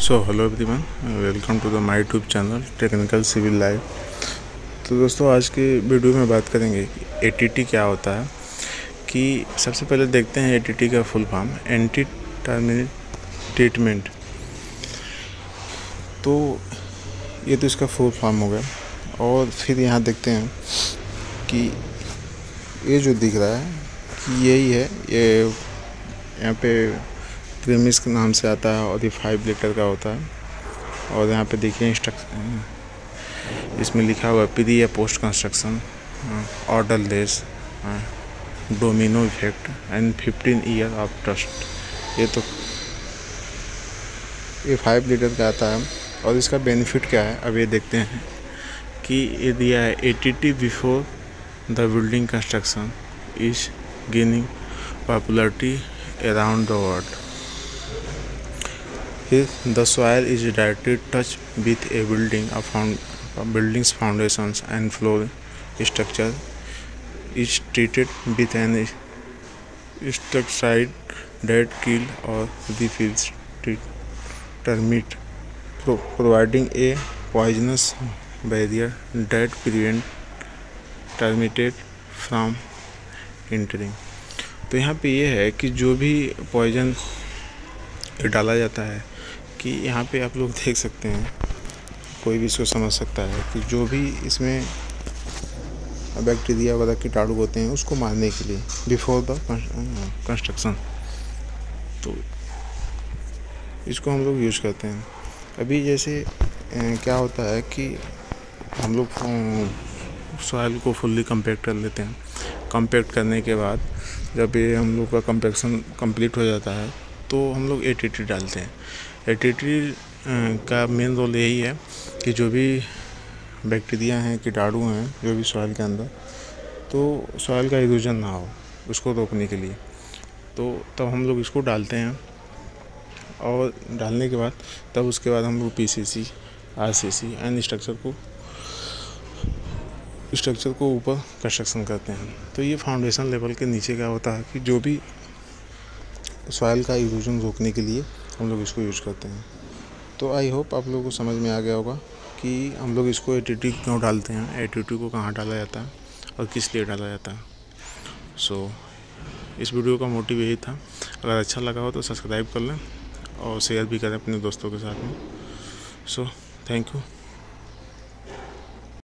So hello everyone, welcome to the my YouTube channel technical civil live. तो दोस्तों, आज के वीडियो में बात करेंगे कि एटीटी क्या होता है। कि सबसे पहले देखते हैं एटीटी का full form, anti terminate treatment. तो ये तो इसका फुल फॉर्म हो गया। और फिर यहाँ देखते हैं कि ये जो दिख रहा है कि यही है, ये यहाँ पे प्रीमिस के नाम से आता है और ये 5 लीटर का होता है। और यहाँ पे देखिए इंस्ट्रक्शन, इसमें लिखा हुआ है प्री या post construction, order less, domino effect and 15 year of trust. ये 5 लीटर का आता है। और इसका बेनिफिट क्या है अब ये देखते हैं कि ये दिया है ATT before the building construction is gaining popularity around the world. If the soil is directly touched with a building's foundations and floor structure is treated with an insecticide that kill or repels termite, providing a poisonous barrier that prevent termites from entering. तो यहाँ पे ये है कि जो भी poison डाला जाता है, कि यहाँ पे आप लोग देख सकते हैं, कोई भी इसको समझ सकता है कि जो भी इसमें बैक्टीरिया वगैरह कीटाणु होते हैं उसको मारने के लिए बिफोर द कंस्ट्रक्शन, तो इसको हम लोग यूज़ करते हैं। अभी जैसे क्या होता है कि हम लोग सॉइल को फुल्ली कंपैक्ट कर लेते हैं। कंपैक्ट करने के बाद जब ये हम लोग का कंपैक्शन कंप्लीट हो जाता है तो हम लोग एटीटी डालते हैं। एटीटी का मेन रोल यही है कि जो भी बैक्टीरिया हैं, कीटाणु हैं जो भी सॉइल के अंदर, तो सॉइल का इरोजन ना हो, उसको रोकने के लिए। तो तब हम लोग इसको डालते हैं। और डालने के बाद तब उसके बाद हम लोग पीसीसी, आरसीसी एंड स्ट्रक्चर को ऊपर कंस्ट्रक्शन करते हैं। तो ये फाउंडेशन लेवल के नीचे क्या होता है कि जो भी सॉइल का इरोजन रोकने के लिए हम लोग इसको यूज़ करते हैं। तो आई होप आप लोगों को समझ में आ गया होगा कि हम लोग इसको एटीटी क्यों डालते हैं, एटीटी को कहाँ डाला जाता है और किस लिए डाला जाता है। सो इस वीडियो का मोटिव यही था। अगर अच्छा लगा हो तो सब्सक्राइब कर लें और शेयर भी करें अपने दोस्तों के साथ में। So thank you.